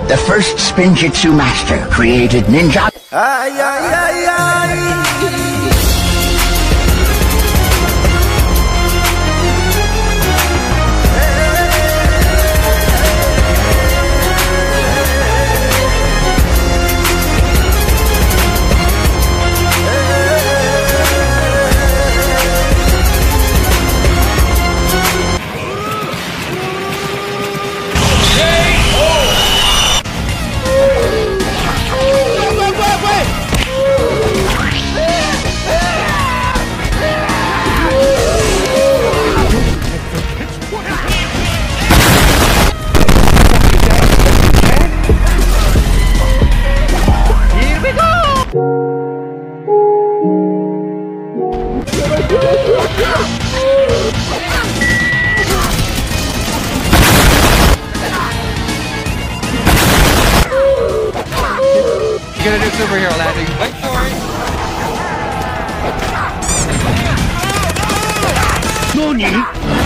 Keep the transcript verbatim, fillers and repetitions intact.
The first Spinjitzu master created ninja. Ay, ay, ay, ay. Gonna do superhero landing. Wait for it. Nani?